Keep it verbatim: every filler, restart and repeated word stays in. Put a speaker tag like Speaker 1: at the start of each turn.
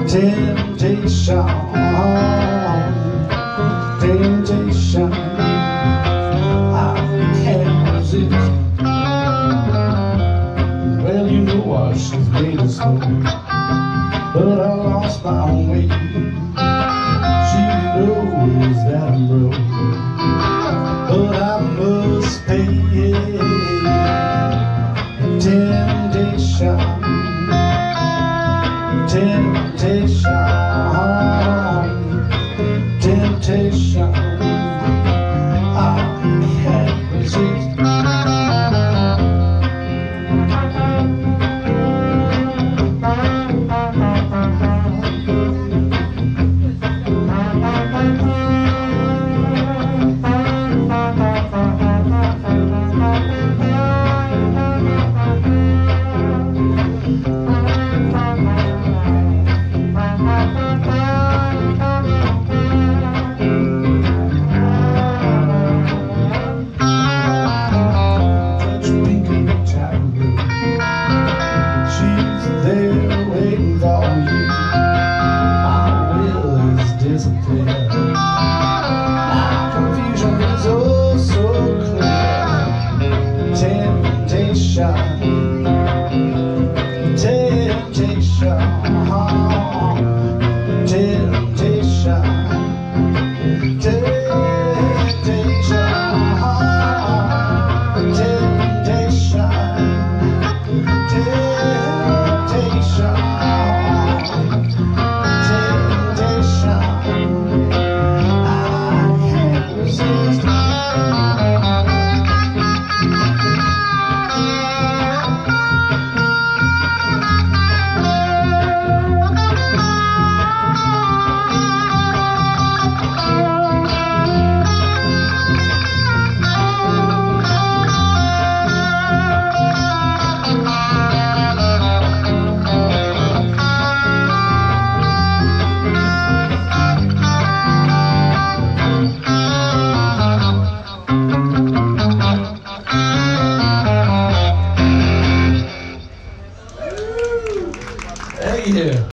Speaker 1: Temptation, temptation, I can't resist. Well, you know I should've made it slow, but I lost my way. She knows that I'm broke, but I must pay. Temptation, temptation, temptation, I can't resist. Confusion is oh so clear. Temptation, temptation, temptation, temptation, temptation, yeah.